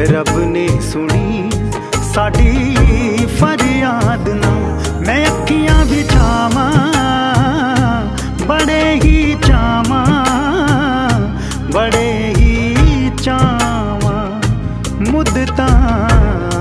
रब ने सुनी साडी फरियाद ना। मैं अखियां बिछावां बड़े ही चावां, बड़े ही चावां मुद्दतां